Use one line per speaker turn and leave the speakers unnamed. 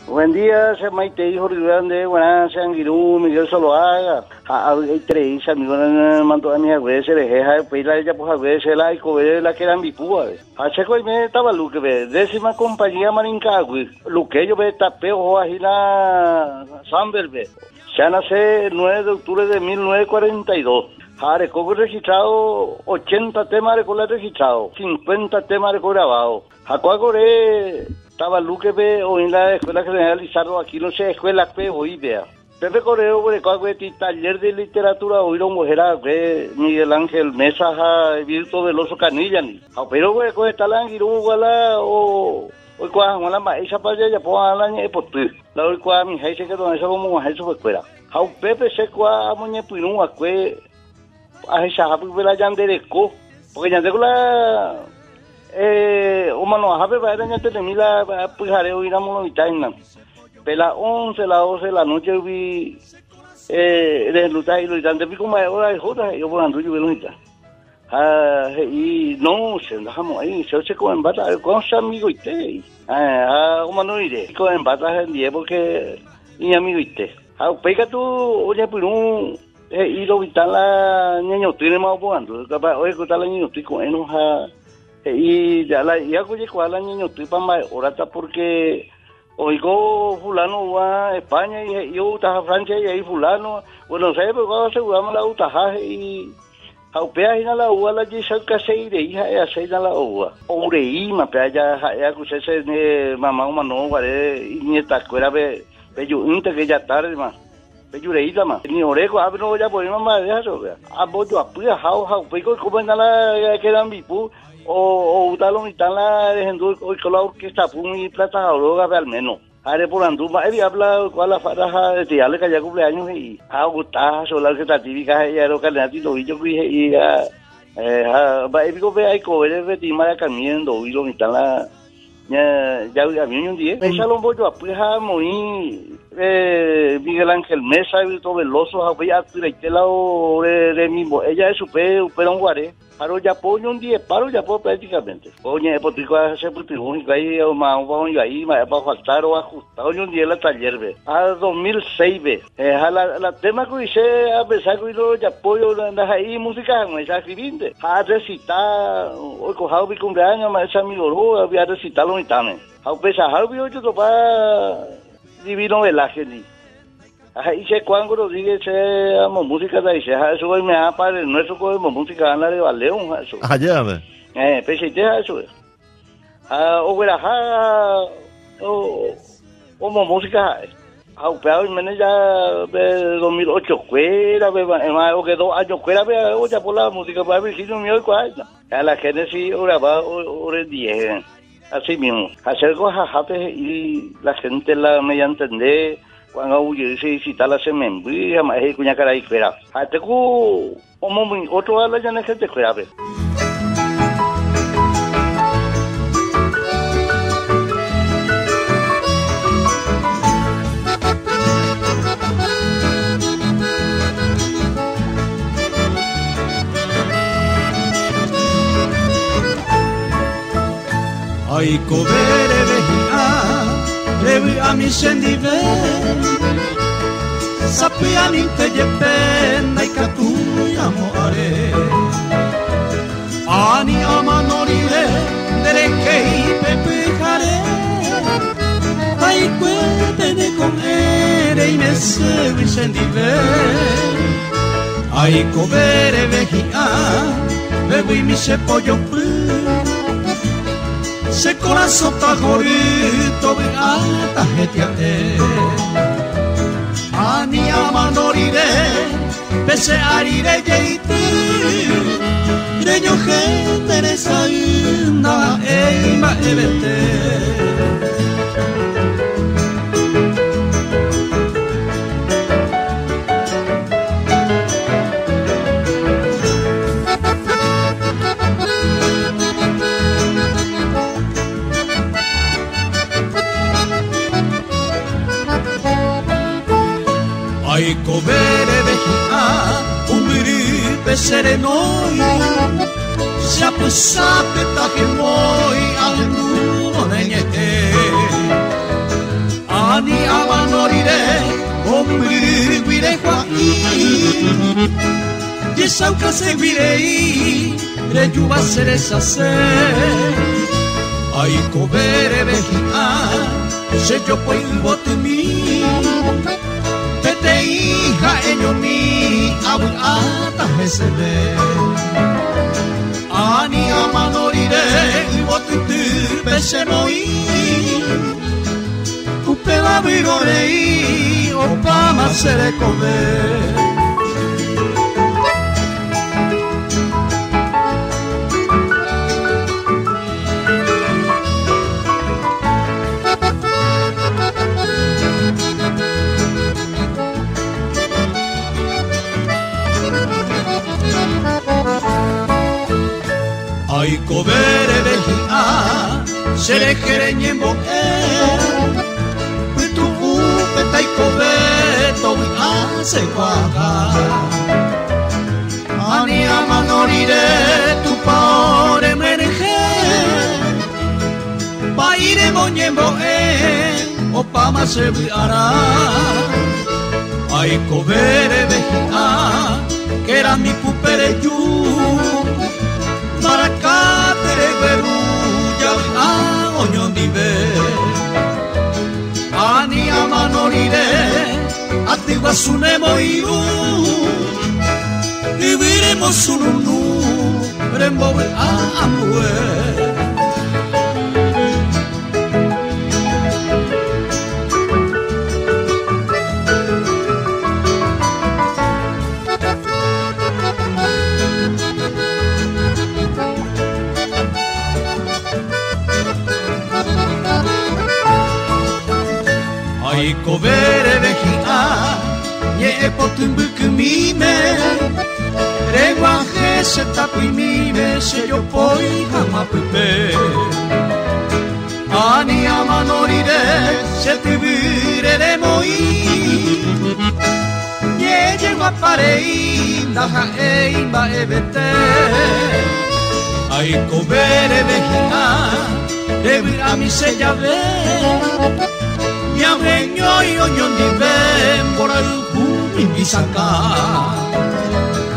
Buen día, se Maite, hijo grande, buenas, Sanguirú, Miguel Soloaga. Hay tres amigos, mandó a mi abuela, se les deja, pues la ella, pues abuela, se la y cobre la que eran bipúa. Hacheco y me estaba Luque, décima compañía Marincagui. Luque, yo ve tapeo, o agila Samberbe. Se nace el 9 de octubre de 1942. Recoge registrado 80 temas de registrado, 50 temas de grabado. Jacuagore estaba Luque o en la escuela general Lizardo, aquí no sé, escuela que hoy vea. Pepe Correo, taller de literatura, hoy lo mujer Miguel Ángel Mesa, Virto Veloso Canilla, pero está la anguirúgala o hoy cuando la maíz para allá, pues a la ñe, pues la hoy cuando mi jefe que donde eso como mujer se fue fuera. Jau Pepe se cuando muñe puinú, a esa la yandereco, porque yandereco la humano a ver va a tener mila pues haré ir a monovitaina. Pela 11 la 12 de la noche vi resulta y lo dan de pico más hora de joda yo por ando yo velonita. Y no se dejamos ahí se comen bata con su amigo y te humano iré comen bata en día porque mi amigo y te pega tú oye por un y lo vital la niño tiene más jugando capaz oye que tal niño estoy con enoja y ya la ya que cuál la niño estoy para más ahora porque oigo fulano va a España y yo a Francia y ahí fulano bueno sé pero cuando aseguramos la utajaje y aupea y la uva la gisal que se iré hija y hace la uva oreí ma pe ya que se mamá humano vale y nieta escuela ve yo inte que ya tarde más Peyureita más ni orejo a no ya por mamá de eso a boyo a puya how pico como la quedan bipu o utalo mitad la dejando hoy con la orquesta pumi plata ahora al menos are por anduma habla cuál la faraja de tirarle que ya cumpleaños y a gustar solar que está típica ella lo que le ha tito bicho y va y pico ve ahí cobre de tima de caminando y lo mitad la ya había un día esa lo voy a pues a muy Miguel Ángel Mesa Virto Veloso había la de mismo ella es super un guaré paro ya pollo un día paro ya puedo prácticamente oye potico hace putigúnico ahí o más ahí va a faltar o ajustar hoy un día la taller ve a 2006 ve la tema que hice a pesar que yo ya pollo ahí música no es escribinte a recitar hoy cojado mi cumpleaños más esa mi oro había recitarlo mi tame a pesar había yo topa divino velaje ni ahí se cuando lo dice se amo música de ese eso hoy me ha para nuestro como música anda de Baleón eso
allá
pese eso o vera o como música pero en menos ya de 2008 fuera más o que 2 años fuera o ya por la música para ver si no me oigo cuál a la gente sí ahora va ahora 10 así mismo hacer cosas y la gente la me entender cuando yo si tal se me envía más es cuña cara y fuera hasta que otro a la ya no gente fuera ver
ay cobere levi a mi sendive sappiani te pena y catu amore ani amanore dere que pepe jare ay cuéntene con ere y me se mi sendive ay cobere vejia levi mi se pollo se corazón ta jorito ve alta gente ani amanore pese arire jeiti reño gente resaina eima evete ay cobere vejia un gripe serenoi se apusate ta che moi al nudo neñete Ani amanorire Ombiriguire Joaquí Yesauca se virei Rejuva seresa se Ay cobere vejia Se yo puedo botumi Tete hija eño mi Abuata mesebe Ani amanorire Botutu besemoi Upela virorei Opama se le comer Ay cobere vejia Sere jereñembo Putu upeta y cobeto Hace guaga Ani amanorire Tu paore mereje Paire moñembo Opama se viara Ay cobere vejia Que era mi pupere yu Maracatere beruya oñon dive Ani amanorire Atigua sunemo iu Viviremos ununu Rembobe amue Ay cobere vejia Ye potumbuku mime Reguaje se tapu mime Se yo poi hamapupe Ani amanorire Se tibire de moi Ye llego a parei Daja eimba ebete Ay cobere vejia Debir a mi se llave Ñaveño y oñón di ven por el pumi mi saca